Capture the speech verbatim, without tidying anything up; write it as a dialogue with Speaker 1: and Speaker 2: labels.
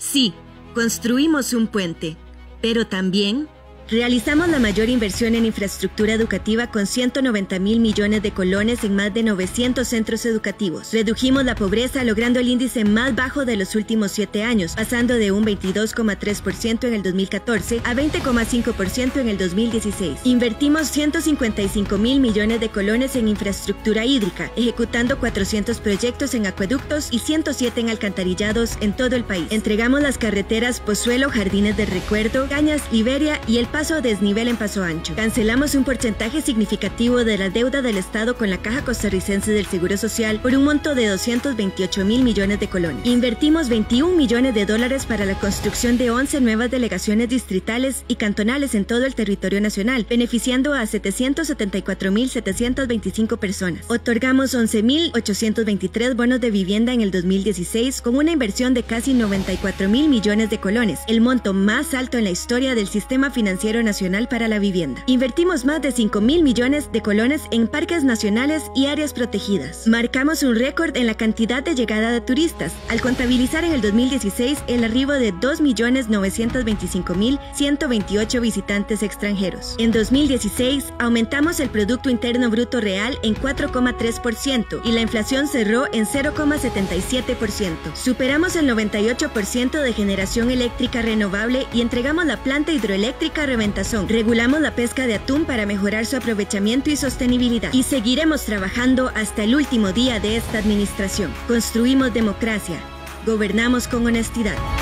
Speaker 1: Sí, construimos un puente, pero también realizamos la mayor inversión en infraestructura educativa con ciento noventa mil millones de colones en más de novecientos centros educativos. Redujimos la pobreza logrando el índice más bajo de los últimos siete años, pasando de un veintidós coma tres por ciento en el dos mil catorce a veinte coma cinco por ciento en el dos mil dieciséis. Invertimos ciento cincuenta y cinco mil millones de colones en infraestructura hídrica, ejecutando cuatrocientos proyectos en acueductos y ciento siete en alcantarillados en todo el país. Entregamos las carreteras Pozuelo, Jardines del Recuerdo, Cañas, Liberia y el Paso a desnivel en Paso Ancho. Cancelamos un porcentaje significativo de la deuda del Estado con la Caja Costarricense del Seguro Social por un monto de doscientos veintiocho mil millones de colones. Invertimos veintiún millones de dólares para la construcción de once nuevas delegaciones distritales y cantonales en todo el territorio nacional, beneficiando a setecientos setenta y cuatro mil setecientas veinticinco personas. Otorgamos once mil ochocientos veintitrés bonos de vivienda en el dos mil dieciséis con una inversión de casi noventa y cuatro mil millones de colones, el monto más alto en la historia del sistema financiero nacional para la vivienda. Invertimos más de cinco mil millones de colones en parques nacionales y áreas protegidas. Marcamos un récord en la cantidad de llegada de turistas, al contabilizar en el dos mil dieciséis el arribo de dos millones novecientos veinticinco mil ciento veintiocho visitantes extranjeros. En dos mil dieciséis aumentamos el Producto Interno Bruto Real en cuatro coma tres por ciento y la inflación cerró en cero coma setenta y siete por ciento. Superamos el noventa y ocho por ciento de generación eléctrica renovable y entregamos la planta hidroeléctrica Reventazón. Regulamos la pesca de atún para mejorar su aprovechamiento y sostenibilidad. Y seguiremos trabajando hasta el último día de esta administración. Construimos democracia. Gobernamos con honestidad.